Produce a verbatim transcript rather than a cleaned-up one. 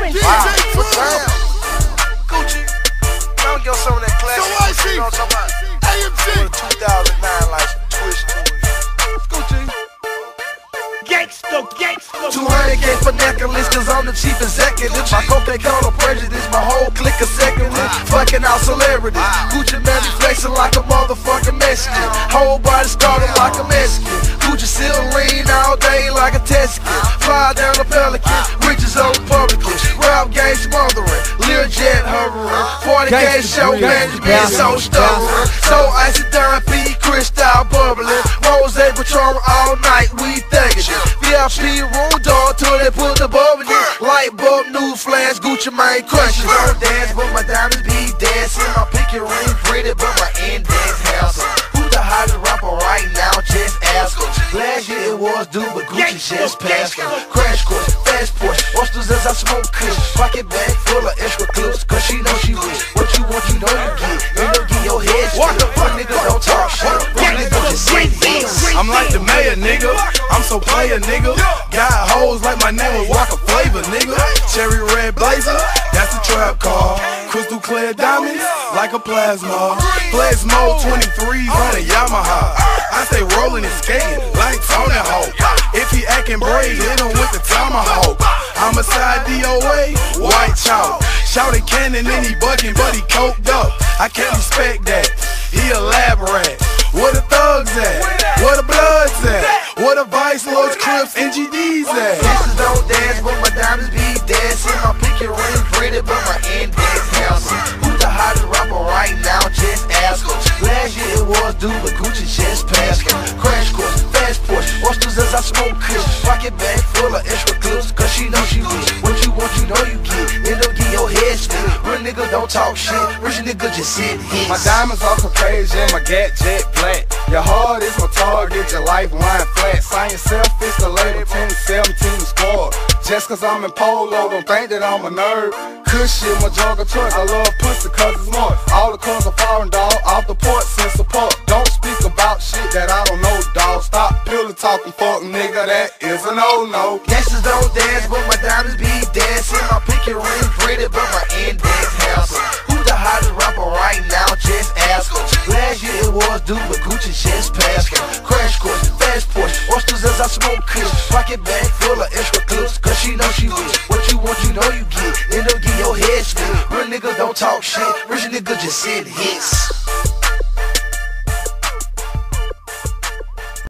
Wow. What's down? Gucci. Don't get some of that classic. So I see. You know what I'm talking about? A M C. With a two thousand nine license twist to it. Gucci. Gangsta, gangsta. two hundred K for necklace, cause I'm the chief executive. My cocaine count no prejudice, my whole clique is second. Fucking out celebrities. Gucci man be flexing like a motherfucking Mexican. Whole body started like a Mexican. Gucci still lean all day like a Texican. Fly down the Pelican, riches on Republican. Rap game smothering, Learjet hovering. forty K show man, you being so stubborn. So icy down P, crystal bubbling. Rose Patron all night, we thugging it. V I P room dog till they put the bulb in it. Light bulb, new flash, Gucci man crushing. Don't dance, but my diamonds be dancing. My pinky ring pretty, but my index handsome. Who the hottest rapper right now? Just ask her. Last year it was due, but Gucci just passed her. Crash course, fast Porsche, oysters as I smoke kush. Pocket bag full of extra clips, cause she know she wish. What you want, you know you get. You don't get your head split. Fuck nigga, don't talk shit. Fuck nigga, just sit this. I'm like the mayor, nigga. I'm so player, nigga. Got hoes like my name was Walker Flavor, nigga. Cherry red blazer, that's a trap car. Crystal clear diamonds, like a plasma. Flex mode twenty-threes on a Yamaha. I stay rolling and skating like Tony Hawk. If he acting brave, hit him with the tomahawk. I'm a side D O A, white chalk. Shouted cannon and he bucking, but he coked up. I can't respect that, he a lab rat. Where the thugs at? Where the bloods at? Where the Vice Lords, Crips, N G Ds at? Bitches don't dance, but my diamonds be dancing. My pinky ring pretty, but my index handsome. Who the hottest rapper right now? Just ask her. Last year it was due, but Gucci just passed her. Crash course, fast Porsche, oysters as I smoke kush. Pocket bag full of extra clips, cause she know she wish. What you want, you know you get. End up get your head split. Real niggas don't talk shit, rich niggas just sit hits. My diamonds are Caucasian, my gat jet black. Your heart is my target, your lifeline flat. Sign yourself, it's the label ten seventeen squad. Just cause I'm in polo, don't think that I'm a nerd. Kush shit, my drug of choice, I love pussy cause it's more. All the cars are foreign, dog, off the port, send support. Don't speak about shit that I don't know, dog. Stop pillow talking, fuck nigga, that is a no-no. Gangsters don't dance, but my diamonds be dancing. My pinky ring pretty, but my index handsome. Who the hottest rapper right now? Just ask her. Last year it was due, but Gucci just passed her. Crash course, fast Porsche, oysters as I smoke kush. Pocket bag full of extra clips, cause she know she wish. What you want, you know you get. End up get your head split. Real niggas don't talk shit, rich niggas just sit hits.